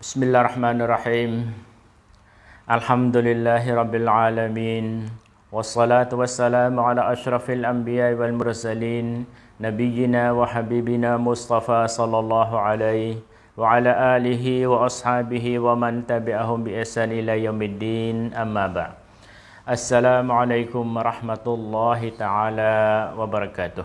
بسم الله الرحمن الرحيم الحمد لله رب العالمين والصلاة والسلام على أشرف الأنبياء والمرسلين نبينا وحبيبنا مصطفى صلى الله عليه وعلى آله وأصحابه ومن تبعهم بإحسان إلى يوم الدين أما بعد السلام عليكم ورحمة الله تعالى وبركاته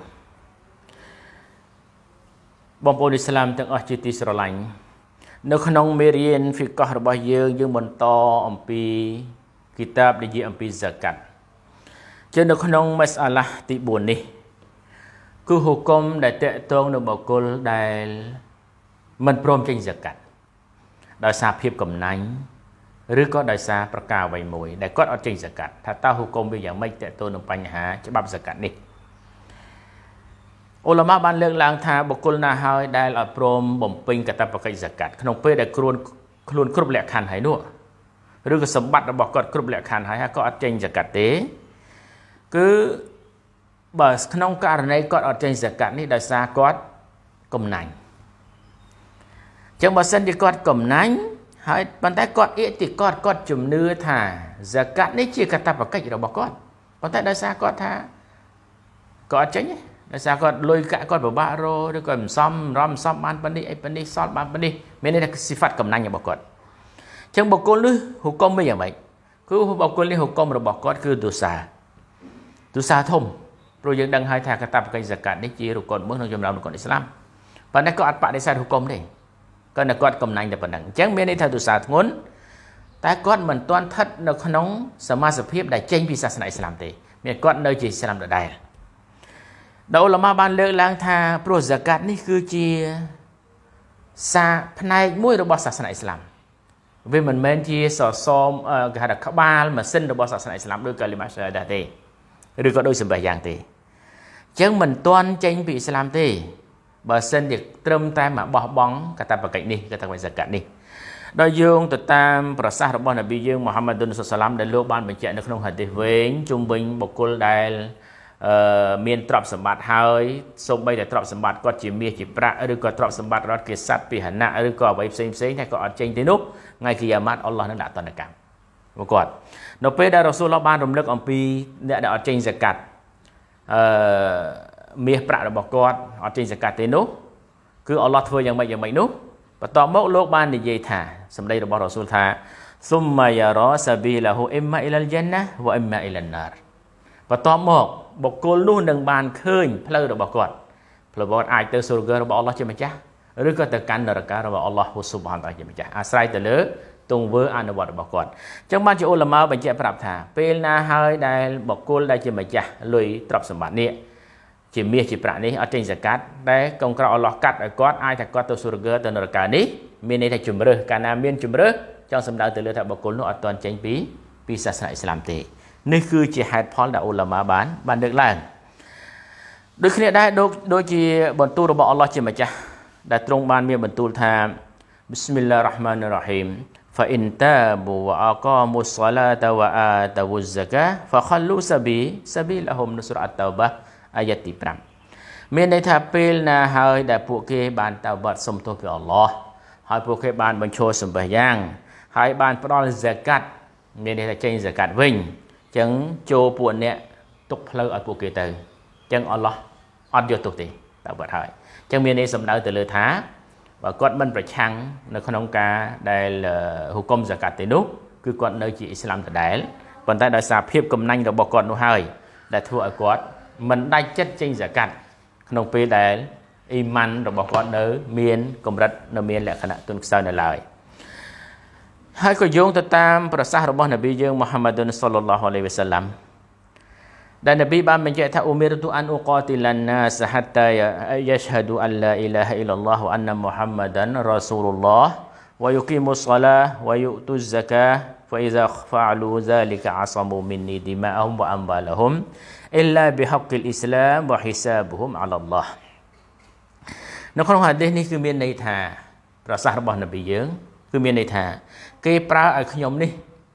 បងប្អូនឥស្លាមទាំងអស់ជាទីស្រឡាញ់ នៅក្នុងមេរៀនហ្វីកះរបស់យើងបន្តអំពីគីតាបនិយាយអំពី zakat ជានៅក្នុងមស្អាឡាហ៍ទី 4 នេះ គឺហុគមដែលតេតងនៅបុគ្គលដែលមិនព្រមចេញ zakat ដោយសារភាពកំណាញ់ឬក៏ដោយសារប្រការអ្វីមួយដែលគាត់អត់ចេញ zakat ថាតើហុគមវាយ៉ាងម៉េចតេតងនឹងបញ្ហាច្បាប់ zakat នេះ ឧលមាបានលើកឡើងថាបុគ្គលណាហើយដែលអត់ព្រមបំពេញកាតព្វកិច្ច zakat ក្នុងពេលដែលខ្លួនគ្រប់លក្ខខណ្ឌហើយនោះឬក៏សម្បត្តិរបស់គាត់គ្រប់លក្ខខណ្ឌហើយក៏អត់ចេញ zakat ទេគឺបើក្នុងករណីគាត់អត់ចេញ zakat នេះដោយសារគាត់កំណាញ់អញ្ចឹងបើសិនជាគាត់កំណាញ់ហើយប៉ុន្តែគាត់អ៊ីតិកតគាត់ជំនឿថា zakat នេះជាកាតព្វកិច្ចរបស់គាត់ប៉ុន្តែដោយសារគាត់ថាគាត់អត់ចេញទេ ដោយសារគាត់លុយកាក់គាត់ពិបាករឬក៏មិនសមរំសមបានប៉ុណ្នេះអីប៉ុណ្នេះសល់បានប៉ុណ្នេះមានន័យថាស៊ីហ្វាត់កំណាញ់របស់គាត់អញ្ចឹងបុគ្គលនេះហុគមវិញយ៉ាងម៉េចគឺបុគ្គលនេះហុគមរបស់គាត់គឺទុសាធំព្រោះយើងដឹងហើយថាកាតព្វកិច្ច zakat នេះជារុកនមួយក្នុងចំណោមរុកនអ៊ីស្លាមប៉ុន្តែគាត់អត់បដិសេធហុគមទេគាត់នៅគាត់កំណាញ់តែប៉ុណ្ណឹងអញ្ចឹងមានន័យថាទុសាធ្ងន់តែគាត់មិនទាន់ស្ថិតនៅក្នុងសមាសភាពដែលចេញពីសាសនាអ៊ីស្លាមទេមានគាត់នៅជាអ៊ីស្លាមដដែល ដែលឧលមាបានលើកឡើងថាព្រោះ zakat នេះគឺជាសារផ្នែកមួយរបស់សាសនាអ៊ីស្លាមវាមិនមែនជាសសរគេហៅថាក្បាលម៉ាស៊ីនរបស់សាសនាអ៊ីស្លាមដូចកាលីម៉ាសាហាដាទេឬក៏ដូចសម្បះយ៉ាងទេអញ្ចឹងមិនទាន់ចេញពីអ៊ីស្លាមទេបើសិនជាត្រឹមតែមកបោះបង់កាតព្វកិច្ចនេះកាតព្វកិច្ច zakat នេះដោយយោងទៅតាមប្រសាសន៍របស់នប៊ីយើងមូហាម៉ាឌុន សាឡាមដែលលោកបានបញ្ជាក់នៅក្នុងហាឌីសវែងជុំវិញបុគ្គលដែលមានទ្រព្យសម្បត្តិហើយសូម្បីតែទ្រព្យសម្បត្តិគាត់ជាមាសជាប្រាក់ឬក៏ទ្រព្យសម្បត្តិរដ្ឋជាសត្វពីហណៈឬក៏អ្វីផ្សេងតែក៏អត់ចេញទេនោះថ្ងៃគីយ៉ាម៉ាត់អល់ឡោះនឹងដាក់ទណ្ឌកម្មរបស់គាត់នៅពេលដែលរ៉ូស៊ូលឡោះបានរំលឹកអំពីអ្នកដែលអត់ចេញ zakat មាសប្រាក់របស់គាត់អត់ចេញ zakat ទេនោះគឺអល់ឡោះធ្វើយ៉ាងម៉េចនោះបន្ទាប់មកលោកបាននិយាយថាសម្ដីរបស់រ៉ូស៊ូលថា summa yara sabilahu imma ilal jannah wa imma ilan nar បន្ទាប់មកបុគ្គលនោះនឹងបានឃើញផ្លូវរបស់គាត់ផ្លូវគាត់អាចទៅសុរហ្គរបស់អល់ឡោះជាម្ចាស់ឬក៏ទៅកាន់នរករបស់អល់ឡោះស៊ុបហានតាជាម្ចាស់អាស្រ័យទៅលើទង្វើអនុវត្តរបស់គាត់អញ្ចឹងបានជាឧលមាបញ្ជាក់ប្រាប់ថាពេលណាហើយដែលបុគ្គលដែលជាម្ចាស់លុយទ្រព្យសម្បត្តិនេះជាមាសជាប្រាក់នេះអត់ចេញ zakat ដែលកងក្រអល់ឡោះកាត់ឲ្យគាត់អាចថាគាត់ទៅសុរហ្គទៅនរកនេះមានន័យថាជំរើសកាលណាមានជំរើសចង់សំដៅទៅលើថាបុគ្គលនោះអត់ទាន់ចេញពីសាសនាអ៊ីស្លាមទេនេះគឺជាហេតុផលដែលឧលមាបានលើកឡើងដូចគ្នាដែរដូចជាបន្ទូលរបស់អល់ឡោះជាម្ចាស់ដែលទ្រង់បានមានបន្ទូលថា Bismillah ar-Rahman ar-Rahim fa in tabu wa aqamu as-salata wa atu az-zakah fa khallu sabilahum នៅសូរ៉ាតៅបាអាយ៉ាទី 5 មានន័យថាពេលណាហើយដែលពួកគេបានតៅបាត់សុំទោសពីអល់ឡោះហើយពួកគេបានបញ្ឈរសម្បះយ៉ាងហើយបានផ្ដល់ zakat មានន័យថាចេញ zakat វិញចឹងចូលពួកអ្នកទុកផ្លូវឲ្យពួកគេទៅចឹងអល់ឡោះអត់យកទុកទេតើបាត់ហើយចឹងមានន័យសំដៅទៅលើថាបើគាត់មិនប្រឆាំងនៅក្នុងការដែលហុគម zakat ទេនោះគឺគាត់នៅជាអ៊ីស្លាមដដែលប៉ុន្តែដោយសារភាពកំណាញ់របស់គាត់នោះហើយដែលធ្វើឲ្យគាត់មិនដាច់ចិត្តចេញ zakat ក្នុងពេលដែលអ៊ីម៉ានរបស់គាត់នៅមានកម្រិតនៅមានលក្ខណៈទន់ខ្សោយនៅឡើយ ហើយក៏យោងទៅតាមប្រសាសន៍របស់នប៊ីយើងមូហាម៉ាឌុន សាឡឡោះអាឡៃហ៊ីវ៉ាសាឡាំ ដែលនប៊ីបានបញ្ជាក់ថាអ៊ូមីរតុអានអ៊ូកាទីឡានណាសហាត់តាយេស្ហាឌូអល់ឡាអ៊ីឡាហអ៊ីឡឡោះវ៉ាអនណាមូហាម៉ាដានរ៉ាស៊ូលឡោះវ៉ាយុគីមុសឡាវ៉ាយុតុហ្សាកាហ្វអ៊ីហ្សាហ្វាលូហ្សាលីកអាសមូមីនីឌីម៉ាអ៊ុមវ៉ាអំបាលហ៊ុមអ៊ីឡាប៊ីហក្គីលអ៊ីស្លាមវ៉ាហ៊ីសាប៊ុហុមអាឡាឡោះនៅក្នុងហាឌីសនេះគឺមានន័យថាប្រសាសន៍របស់នប៊ីយើងគឺមានន័យថាគេប្រើឲ្យខ្ញុំនេះ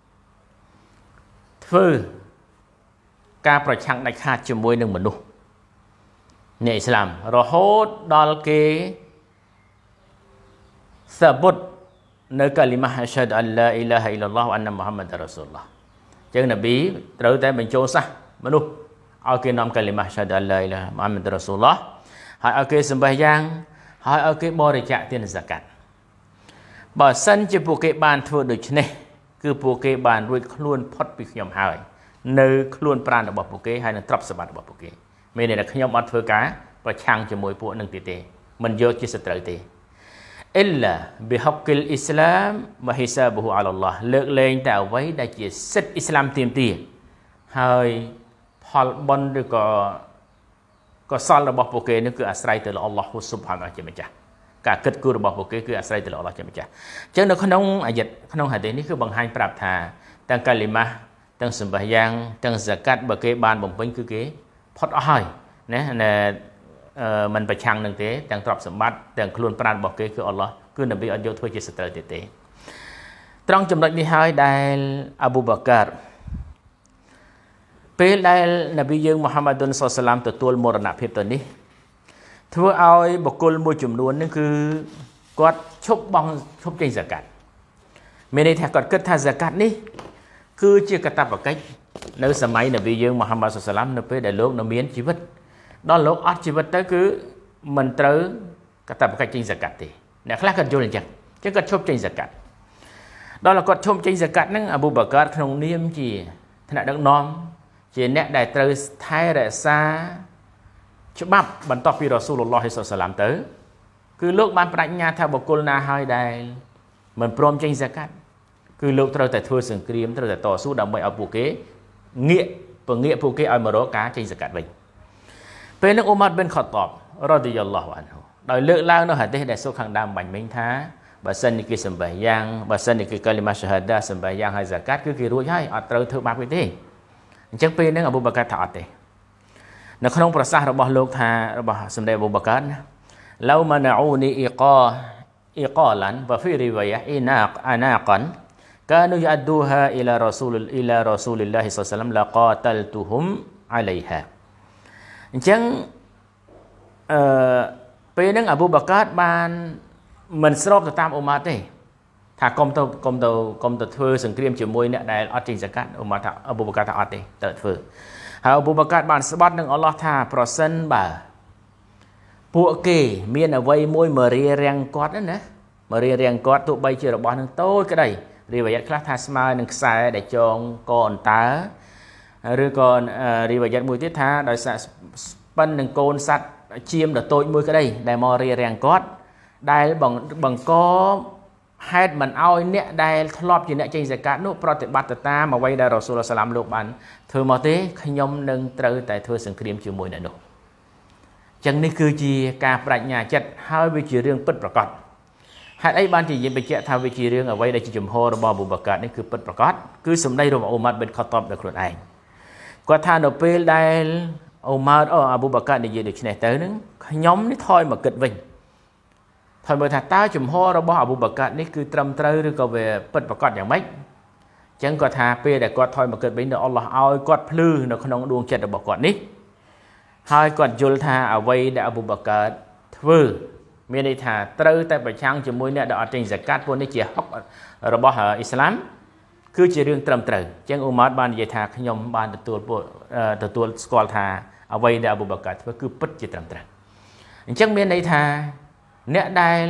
ធ្វើការប្រឆាំងដាច់ខាតជាមួយនឹងមនុស្សអ្នកអ៊ីស្លាមរហូតដល់គេសាបុតនៅកាលីម៉ាអស្ហាឌុអលឡាអ៊ីឡាហអ៊ីឡឡោះវអन्नមុហាម៉ាដរ៉ាស៊ូលឡោះចឹងនប៊ីត្រូវតែបញ្ចូលសាសមនុស្សឲ្យគេនាំកាលីម៉ាអស្ហាឌុអលឡាអ៊ីឡាហមុហាម៉ាដរ៉ាស៊ូលឡោះហើយឲ្យគេសម្បះយ៉ាងហើយឲ្យគេបរិច្ចាគទានហ្សាកាត់បើសិនជាពួកគេបានធ្វើដូច្នេះគឺពួកគេបានរួចខ្លួនផុតពីខ្ញុំហើយនៅខ្លួនប្រាណរបស់ពួកគេហើយនឹងទ្រព្យសម្បត្តិរបស់ពួកគេមានន័យថាខ្ញុំអត់ធ្វើការប្រឆាំងជាមួយពួកនឹងទេមិនយកជាសត្រូវទេអ៊ីឡាប៊ីហុកគីលអ៊ីស្លាមវ៉ាហ៊ីសាប៊ូអាឡាឡោះលើកលែងតែអ្វីដែលជាសិទ្ធិអ៊ីស្លាមទាមទារហើយផលបុណ្យឬក៏កុសលរបស់ពួកគេនេះគឺអាស្រ័យទៅលើអល់ឡោះស៊ុបហានជាម្ចាស់ការគិតគូររបស់ពួកគេគឺអាស្រ័យទៅលើអល់ឡោះជាម្ចាស់អញ្ចឹងនៅក្នុងអាយ៉ាតក្នុងហាឌីសនេះគឺបង្ហាញប្រាប់ថាទាំងកាលីម៉ាទាំងសម្បះយ៉ាងទាំងហ្សាកាត់បើគេបានបំពេញគឺគេផុតអស់ហើយណាមិនប្រឆាំងនឹងទេទាំងទ្រព្យសម្បត្តិទាំងខ្លួនប្រាណរបស់គេគឺអល់ឡោះគឺនប៊ីអត់យកធ្វើជាសត្រូវទេត្រង់ចំណុចនេះហើយដែលអាប៊ូបាកាពេលដែលនប៊ីយើងមូហាម៉ាឌុនសល្លាមទទួលមរណភាពទៅនេះធ្វើឲ្យបុគ្គលមួយចំនួននេះគឺគាត់ឈប់ចេញហ្សាកាត់មានន័យថាគាត់គិតថាហ្សាកាត់នេះគឺជាកាតព្វកិច្ចនៅសម័យនប៊ីយើងមូហាម៉ាត់សល្លាមនៅពេលដែលលោកនៅមានជីវិតដល់លោកអត់ជីវិតទៅគឺមិនត្រូវកាតព្វកិច្ចចេញហ្សាកាត់ទេអ្នកខ្លះគាត់យល់អញ្ចឹងគាត់ឈប់ចេញហ្សាកាត់ដល់គាត់ឈប់ចេញហ្សាកាត់ហ្នឹងអាប៊ូបាកាក្នុងនាមជាថ្នាក់ដឹកនាំជាអ្នកដែលត្រូវថែរក្សាច្បាប់បន្ទាប់ពីរ៉ាស៊ូលឡោះសល្លាមទៅគឺលោកបានបញ្ញាថាបុគ្គលណាហើយដែលមិនព្រមចេញហ្សាកាត់គឺលោកត្រូវតែធ្វើសង្គ្រាមត្រូវតែតស៊ូដើម្បីឲ្យពួកគេងាកពួកគេឲ្យមករកការចេញហ្សាកាត់វិញពេលនោះអ៊ូម៉ាត់ប៊ិនខុតបរ៉ាឌីយ៉ាឡោះអានហ៊ូដោយលើកឡើងនៅហាឌីសដែលសូខាងដើមបាញ់មិញថាបើសិនជាគេសម្បះយ៉ាងបើសិនជាគេកាលីម៉ាឆាហាដាសម្បះយ៉ាងហើយហ្សាកាត់គឺគេរួចហើយអត់ត្រូវធ្វើបាបគេទេអញ្ចឹងពេលហ្នឹងអាប៊ូបាកាថាអត់ទេនៅក្នុងប្រសាសន៍របស់លោកថារបស់សម្ដេចអាប៊ូបាកាឡៅម៉ាណាអ៊ូនីអ៊ីកាឡានវ៉ាហ្វីរីវ៉ាយ៉ាអ៊ីណាកអាណាកានكانوا يؤدوها إلى رسول الله صلى الله عليه وسلم لقاتلتهم عليها អញ្ចឹងពេលហ្នឹងអាប៊ូបាកាបានមិនស្របទៅតាមអ៊ូម៉ាត់ទេថាកុំទៅធ្វើសង្គ្រាមជាមួយអ្នកដែលអត់ចេញហ្សាកាត់អ៊ូម៉ាត់ថាអាប៊ូបាកាថាអត់ទេត្រូវធ្វើហើយអាប៊ូបាកាបានស្បត់នឹងអល់ឡោះថាប្រសិនបើពួកគេមានអ្វីមួយមករារាំងគាត់ណាមករារាំងគាត់ទោះបីជារបស់នឹងតូចក្តីរីវ៉ាយ៉ាត់ខ្លះថាស្មើនឹងខ្សែដែលចងកអន្តើឬក៏រីវ៉ាយ៉ាត់មួយទៀតថាដោយសារប៉ិននឹងកូនសัตว์ជៀមដ៏តូចមួយក្តីដែលមករារាំងគាត់ដែលបង្កហេតុមិនអោយអ្នកដែលធ្លាប់ជាអ្នកចេញហ្សាកាត់នោះប្រតិបត្តិតាមអ្វីដែលរ៉ាស៊ូលសាឡាមលោកបានធ្វើមកទេខ្ញុំនឹងត្រូវតែធ្វើសង្គ្រាមជាមួយអ្នកនោះអញ្ចឹងនេះគឺជាការបញ្ញាចិត្តហើយវាជារឿងពិតប្រាកដហេតុអីបានជាយើងបញ្ជាក់ថាវាជារឿងអ្វីដែលជាជំហររបស់អាប៊ូបាកានេះគឺពិតប្រាកដគឺសម្ដីរបស់អ៊ូម៉ាត់ប៊ិនខុតបដោយខ្លួនឯងគាត់ថានៅពេលដែលអ៊ូម៉ាត់អាប៊ូបាកានិយាយដូច្នេះទៅនឹងខ្ញុំនេះថយមកគិតវិញថយមើលថាតើជំហររបស់អាប៊ូបាកានេះគឺត្រឹមត្រូវឬក៏វាពិតប្រាកដយ៉ាងម៉េចអញ្ចឹងគាត់ថាពេលដែលគាត់ថយមកគិតវិញដល់អល់ឡោះឲ្យគាត់ភ្លឺនៅក្នុងដួងចិត្តរបស់គាត់នេះហើយគាត់យល់ថាអ្វីដែលអាប៊ូបាកាធ្វើមានន័យថាត្រូវតែប្រឆាំងជាមួយអ្នកដែលអត់ចេញហ្សាកាត់ពួកនេះជាហុករបស់អ៊ីស្លាមគឺជារឿងត្រឹមត្រូវអញ្ចឹងអ៊ូម៉ាត់បាននិយាយថាខ្ញុំបានទទួលស្គាល់ថាអ្វីដែលអាប៊ូបាកាធ្វើគឺពិតជាត្រឹមត្រូវអញ្ចឹងមានន័យថាអ្នកដែល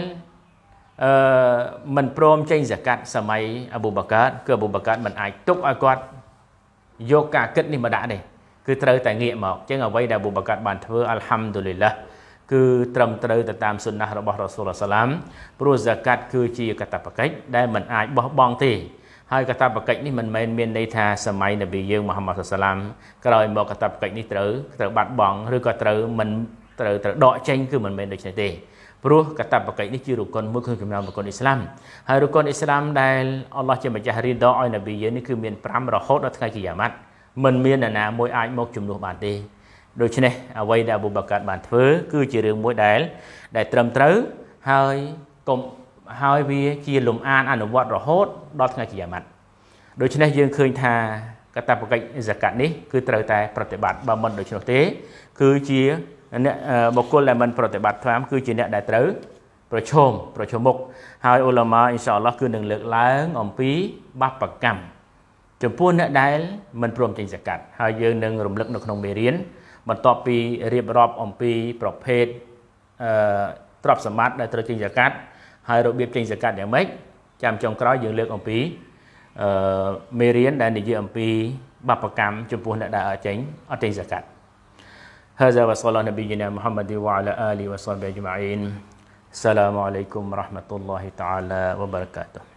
មិនព្រមចេញហ្សាកាត់សម័យអាប៊ូបាកាគឺអាប៊ូបាកាមិនអាចទុកឲ្យគាត់យកការគិតនេះមកដាក់ទេគឺត្រូវតែងាកមកអញ្ចឹងអ្វីដែលអាប៊ូបាកាបានធ្វើអល់ហាំឌុលីឡាគឺត្រឹមត្រូវទៅតាមសុនណះរបស់រ៉ាស៊ូលសាឡាមព្រោះហ្សាកាត់គឺជាកាតព្វកិច្ចដែលមិនអាចបោះបង់ទេហើយកាតព្វកិច្ចនេះមិនមែនមានន័យថាសម័យនប៊ីយើងមូហាម៉ាត់សាឡាមក្រោយមកកាតព្វកិច្ចនេះត្រូវបាត់បង់ឬក៏ត្រូវដកចេញគឺមិនមែនដូចនេះទេព្រោះកាតព្វកិច្ចនេះជារុកុនមួយក្នុងចំណោមរុកុនអ៊ីស្លាមហើយរុកុនអ៊ីស្លាមដែលអល់ឡោះជាម្ចាស់រីដឲ្យនប៊ីយើងនេះគឺមាន5រហូតដល់ថ្ងៃគីយ៉ាម៉ាត់មិនមាននរណាមួយអាចមកជំនួសបានទេដូច្នេះអ្វីដែលអាប៊ូបាកាបានធ្វើគឺជារឿងមួយដែលត្រឹមត្រូវហើយវាជាលំអានអនុវត្តរហូតដល់ថ្ងៃគីយ៉ាម៉ាត់ដូច្នេះយើងឃើញថាកាតព្វកិច្ចហ្សាកាត់នេះគឺត្រូវតែប្រតិបត្តិបើមិនដូច្នោះទេគឺជាអ្នកបុគ្គលដែលមិនប្រតិបត្តិតាមគឺជាអ្នកដែលត្រូវប្រជុំមុខហើយឧឡាម៉ាអ៊ីនសាអល់ឡោះគឺនឹងលើកឡើងអំពីបាបកម្មចំពោះអ្នកដែលមិនព្រមចេញហ្សាកាត់ហើយយើងនឹងរំលឹកនៅក្នុងមេរៀនបន្ទាប់ពីរៀបរាប់អំពីប្រភេទទ្រព្យសម្បត្តិដែលត្រូវចេញហ្សាកាត់ហើយរបៀបចេញហ្សាកាត់យ៉ាងម៉េចចាំចុងក្រោយយើងលើកអំពីមេរៀនដែលនិយាយអំពីបាបកម្មចំពោះអ្នកដែលអត់ចេញហ្សាកាត់ هذا وصلى الله نبينا محمد وعلى آله وصحبه أجمعين السلام عليكم ورحمة الله تعالى وبركاته